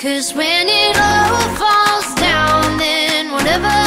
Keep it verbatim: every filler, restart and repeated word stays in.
'Cause when it all falls down, then whatever